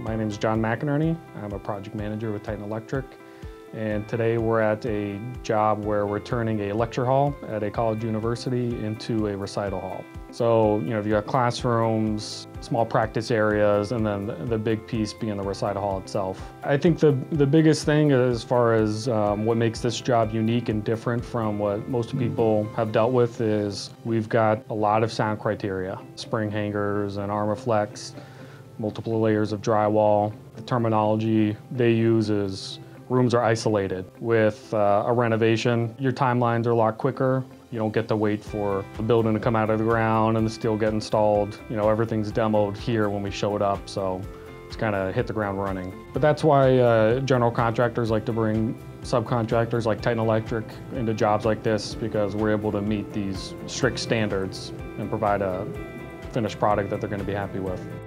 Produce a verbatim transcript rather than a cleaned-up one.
My name is John McInerney. I'm a project manager with Titan Electric, and today we're at a job where we're turning a lecture hall at a college university into a recital hall. So, you know, you've got classrooms, small practice areas, and then the, the big piece being the recital hall itself. I think the, the biggest thing as far as um, what makes this job unique and different from what most people have dealt with is we've got a lot of sound criteria. Spring hangers and armor flex, multiple layers of drywall. The terminology they use is rooms are isolated. With uh, a renovation, your timelines are a lot quicker. You don't get to wait for the building to come out of the ground and the steel get installed. You know, everything's demoed here when we show it up, so it's kind of hit the ground running. But that's why uh, general contractors like to bring subcontractors like Titan Electric into jobs like this, because we're able to meet these strict standards and provide a finished product that they're going to be happy with.